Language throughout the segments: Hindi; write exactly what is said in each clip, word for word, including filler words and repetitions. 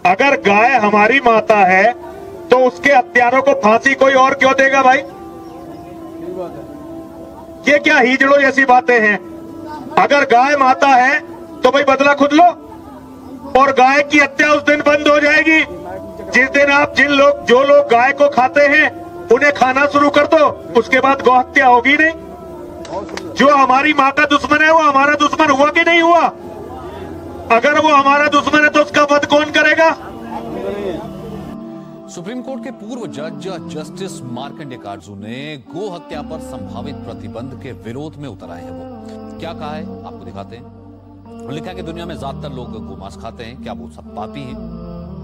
अगर गाय हमारी माता है तो उसके हत्यारों को फांसी कोई और क्यों देगा भाई? ये क्या हिजड़ों जैसी बातें हैं? अगर गाय माता है तो भाई बदला खुद लो, और गाय की हत्या उस दिन बंद हो जाएगी जिस दिन आप जिन लोग जो लोग गाय को खाते हैं उन्हें खाना शुरू कर दो, उसके बाद गौ हत्या होगी नहीं। जो हमारी माँ का दुश्मन है वो हमारा दुश्मन हुआ कि नहीं हुआ? अगर वो हमारा दुश्मन है तो उसका वध कौन करेगा? सुप्रीम कोर्ट के पूर्व जज जस्टिस मार्कंडेय काटजू ने गो हत्या पर संभावित प्रतिबंध के विरोध में उतर आए हैं। वो क्या कहा है आपको दिखाते हैं। लिखा है कि दुनिया में ज्यादातर लोग गोमांस खाते हैं, क्या वो सब पापी हैं?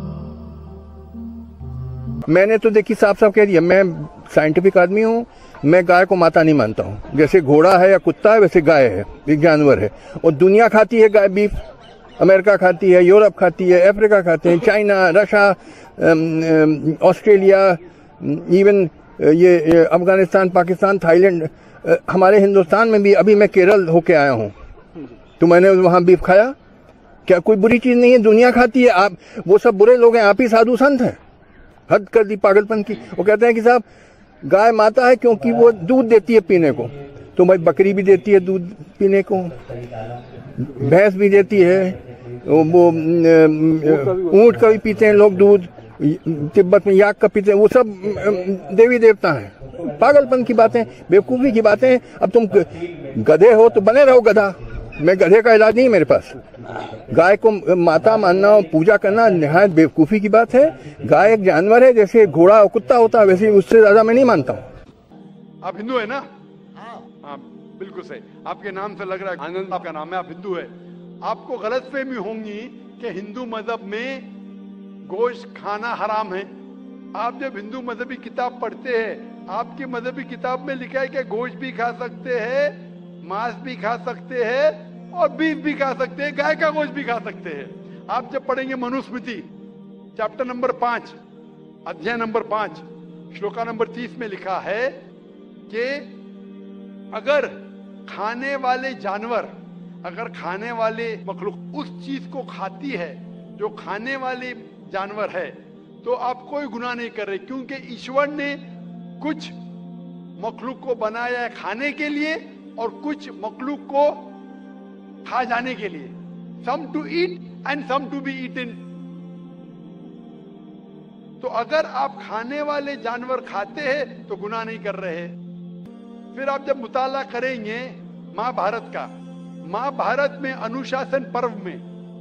मैंने तो देखी साफ साफ कह दिया, मैं साइंटिफिक आदमी हूँ, मैं गाय को माता नहीं मानता हूँ। जैसे घोड़ा है या कुत्ता है वैसे गाय है, एक जानवर है, और दुनिया खाती है गाय बीफ। अमेरिका खाती है, यूरोप खाती है, अफ्रीका खाते हैं, चाइना, रशिया, ऑस्ट्रेलिया, इवन ये अफगानिस्तान, पाकिस्तान, थाईलैंड, हमारे हिंदुस्तान में भी। अभी मैं केरल होके आया हूँ तो मैंने वहाँ बीफ खाया। क्या कोई बुरी चीज नहीं है? दुनिया खाती है। आप वो सब बुरे लोग हैं, आप ही साधु संत हैं। हद कर दी पागलपन की। वो कहते हैं कि साहब गाय माता है क्योंकि वो दूध देती है पीने को, तो भाई बकरी भी देती है दूध पीने को, भैंस भी देती है, वो ऊंट का भी पीते हैं लोग दूध, तिब्बत में याक का पीते हैं, वो सब देवी देवता हैं। पागलपन की बातें, बेवकूफ़ी की बातें। अब तुम गधे हो तो बने रहो गधा, मैं गधे का इलाज नहीं मेरे पास। गाय को माता मानना और पूजा करना निहायत बेवकूफ़ी की बात है। गाय एक जानवर है, जैसे घोड़ा और कुत्ता होता है वैसे, उससे ज़्यादा मैं नहीं मानता हूँ। आप हिंदू है ना? हाँ बिल्कुल सही, आपके नाम से लग रहा है आनंद आपका नाम है, आप हिंदू है। आपको गलतफहमी होंगी कि हिंदू मजहब में गोश्त खाना हराम है। आप जब हिंदू मजहबी किताब पढ़ते हैं, आपकी मजहबी किताब में लिखा है कि गोश्त भी खा सकते हैं, मांस भी खा सकते हैं और बीफ भी खा सकते हैं, गाय का गोश्त भी खा सकते हैं। आप जब पढ़ेंगे मनुस्मृति चैप्टर नंबर पांच अध्याय नंबर पांच श्लोका नंबर तीस में लिखा है कि अगर खाने वाले जानवर, अगर खाने वाले मखलूक उस चीज को खाती है जो खाने वाले जानवर है, तो आप कोई गुनाह नहीं कर रहे, क्योंकि ईश्वर ने कुछ मखलूक को बनाया है खाने के लिए और कुछ मखलूक को खा जाने के लिए। Some to eat and some to be eaten. तो अगर आप खाने वाले जानवर खाते हैं तो गुनाह नहीं कर रहे। फिर आप जब मुताला करेंगे महाभारत का, महाभारत में अनुशासन पर्व में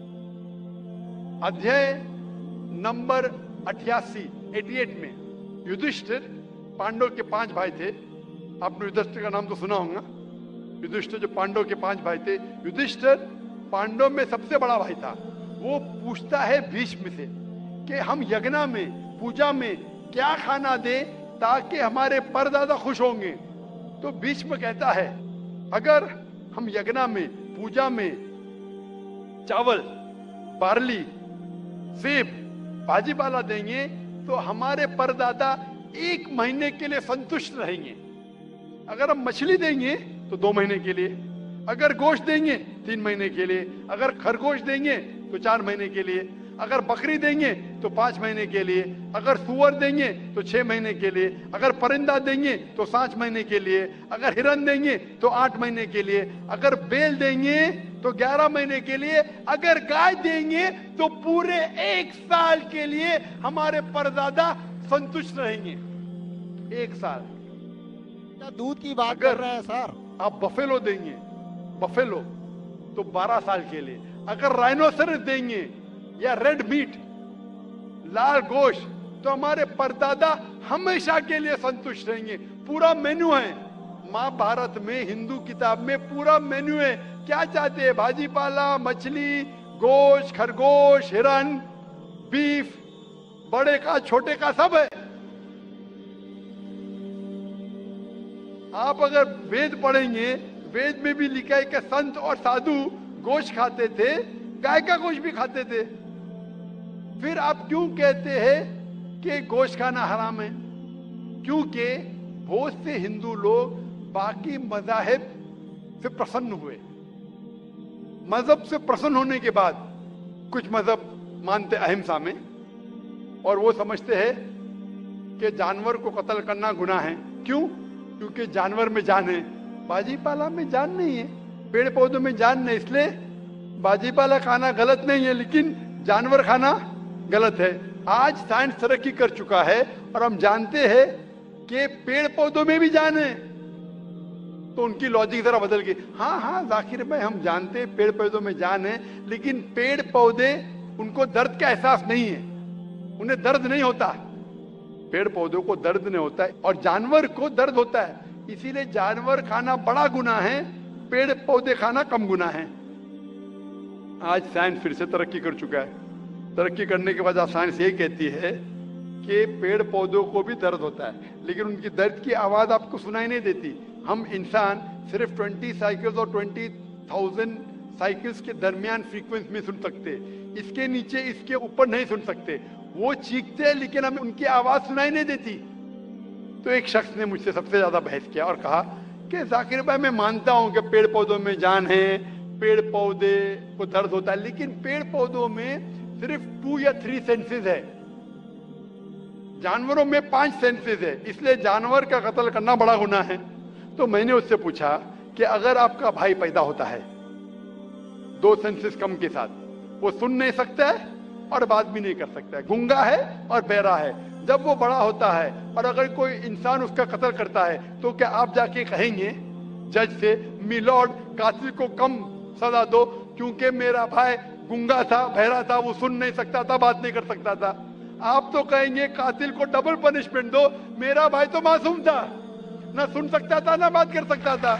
अध्याय नंबर अठासी अठासी में युधिष्ठिर, पांडव के पांच भाई थे, आपने युधिष्ठिर का नाम तो सुना होगा। युधिष्ठिर जो पांडव के पांच भाई थे, युधिष्ठिर पांडव में सबसे बड़ा भाई था। वो पूछता है भीष्म से कि हम यज्ञ में, पूजा में क्या खाना दे ताकि हमारे परदादा खुश होंगे। तो भीष्म कहता है अगर हम यज्ञ में, पूजा में चावल, बार्ली, सेब, भाजी पाला देंगे तो हमारे परदादा एक महीने के लिए संतुष्ट रहेंगे। अगर हम मछली देंगे तो दो महीने के लिए, अगर गोश्त देंगे तीन महीने के लिए, अगर खरगोश देंगे तो चार महीने के लिए, अगर बकरी देंगे तो पांच महीने के लिए, अगर सुअर देंगे तो छह महीने के लिए, अगर परिंदा देंगे तो सात महीने के लिए, अगर हिरन देंगे तो आठ महीने के लिए, अगर बैल देंगे तो ग्यारह महीने के लिए, अगर गाय देंगे तो पूरे एक साल के लिए हमारे परदादा संतुष्ट रहेंगे। एक साल। क्या दूध की बात कर रहे हैं सर? आप बफेलो देंगे, बफेलो तो बारह साल के लिए, अगर राइनोसरस देंगे या रेड मीट, लाल गोश्त, तो हमारे परदादा हमेशा के लिए संतुष्ट रहेंगे। पूरा मेन्यू है महाभारत में, हिंदू किताब में पूरा मेन्यू है। क्या चाहते हैं? भाजी पाला, मछली, गोश्त, खरगोश, हिरन, बीफ, बड़े का छोटे का सब है। आप अगर वेद पढ़ेंगे, वेद में भी लिखा है कि संत और साधु गोश्त खाते थे, गाय का गोश्त भी खाते थे। फिर आप क्यों कहते हैं कि गोश्त खाना हराम है? क्योंकि बहुत से हिंदू लोग बाकी मज़ाहिब से प्रसन्न हुए। मजहब से प्रसन्न होने के बाद कुछ मजहब मानते अहिंसा में, और वो समझते हैं कि जानवर को कत्ल करना गुनाह है। क्यों? क्योंकि जानवर में जान है, बाजीपाला में जान नहीं है, पेड़ पौधों में जान नहीं, इसलिए बाजीपाला खाना गलत नहीं है, लेकिन जानवर खाना गलत है। आज साइंस तरक्की कर चुका है और हम जानते हैं कि पेड़ पौधों में भी जान है, तो उनकी लॉजिक जरा बदल गई। हाँ हाँ जाकिर भाई, हम जानते हैं पेड़ पौधों में जान है, लेकिन पेड़ पौधे उनको दर्द का एहसास नहीं है, उन्हें दर्द नहीं होता। पेड़ पौधों को दर्द नहीं होता है और जानवर को दर्द होता है, इसीलिए जानवर खाना बड़ा गुनाह है, पेड़ पौधे खाना कम गुनाह है। आज साइंस फिर से तरक्की कर चुका है। तरक्की करने के बाद आज साइंस ये कहती है कि पेड़ पौधों को भी दर्द होता है, लेकिन उनकी दर्द की आवाज आपको सुनाई नहीं देती। हम इंसान सिर्फ ट्वेंटी साइकिल्स और ट्वेंटी थाउजेंड साइकिल्स के दरमियान फ्रीक्वेंसी में सुन सकते, इसके नीचे इसके ऊपर नहीं सुन सकते। वो चीखते हैं लेकिन हमें उनकी आवाज सुनाई नहीं देती। तो एक शख्स ने मुझसे सबसे ज्यादा बहस किया और कहा कि जाकिर भाई, मैं मानता हूं कि पेड़ पौधों में जान है, पेड़ पौधे को दर्द होता है, लेकिन पेड़ पौधों में सिर्फ टू या थ्री सेंसेस है, जानवरों में पांच सेंसेस है, इसलिए जानवर का कत्ल करना बड़ा गुनाह है। तो मैंने उससे पूछा कि अगर आपका भाई पैदा होता है दो सेंसेस कम के साथ, वो सुन नहीं सकता है और बात भी नहीं कर सकता है, गूंगा है और बहरा है, जब वो बड़ा होता है और अगर कोई इंसान उसका कत्ल करता है, तो क्या आप जाके कहेंगे जज से, मिलॉर्ड कातिल को कम सजा दो क्योंकि मेरा भाई गूंगा था, बहरा था, वो सुन नहीं सकता था, बात नहीं कर सकता था? आप तो कहेंगे कातिल को डबल पनिशमेंट दो, मेरा भाई तो मासूम था, ना सुन सकता था ना बात कर सकता था।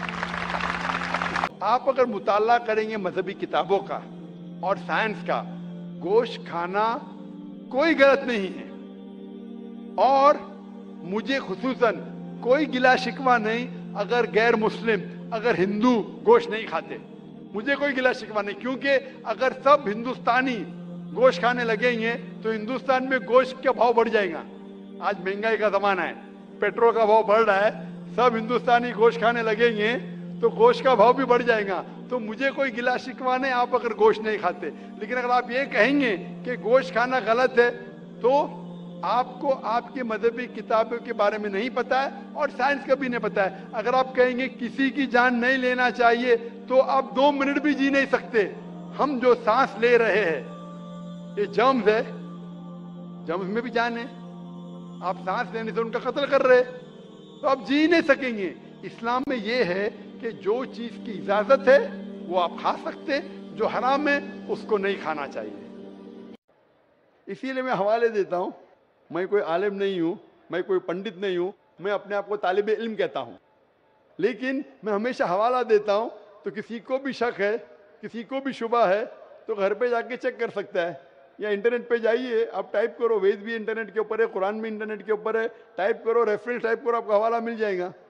आप अगर मुताला करेंगे मजहबी किताबों का और साइंस का, गोश्त खाना कोई गलत नहीं है और मुझे खुसूसन कोई गिला शिकवा नहीं अगर गैर मुस्लिम, अगर हिंदू गोश्त नहीं खाते, मुझे कोई गिला शिकवा नहीं, क्योंकि अगर सब हिंदुस्तानी गोश्त खाने लगेंगे तो हिंदुस्तान में गोश्त का भाव बढ़ जाएगा। आज महंगाई का जमाना है, पेट्रोल का भाव बढ़ रहा है, सब हिंदुस्तानी गोश्त खाने लगेंगे तो गोश्त का भाव भी बढ़ जाएगा। तो मुझे कोई गिला शिकवा नहीं आप अगर गोश्त नहीं खाते, लेकिन अगर आप ये कहेंगे कि गोश्त खाना गलत है तो आपको आपकी मजहबी किताबों के बारे में नहीं पता है और साइंस का भी नहीं पता है। अगर आप कहेंगे किसी की जान नहीं लेना चाहिए तो आप दो मिनट भी जी नहीं सकते। हम जो सांस ले रहे हैं ये जर्म्स है, जर्म्स में भी जान है, आप सांस लेने से उनका कत्ल कर रहे तो आप जी नहीं सकेंगे। इस्लाम में ये है कि जो चीज की इजाजत है वो आप खा सकते, जो हराम है उसको नहीं खाना चाहिए। इसीलिए मैं हवाले देता हूं, मैं कोई आलिम नहीं हूं, मैं कोई पंडित नहीं हूं, मैं अपने आप को तालिबे इल्म कहता हूं, लेकिन मैं हमेशा हवाला देता हूं। तो किसी को भी शक है, किसी को भी शुबा है तो घर पे जाके चेक कर सकता है, या इंटरनेट पे जाइए, आप टाइप करो, वेद भी इंटरनेट के ऊपर है, कुरान भी इंटरनेट के ऊपर है, टाइप करो, रेफरेंस टाइप करो, आपको हवाला मिल जाएगा।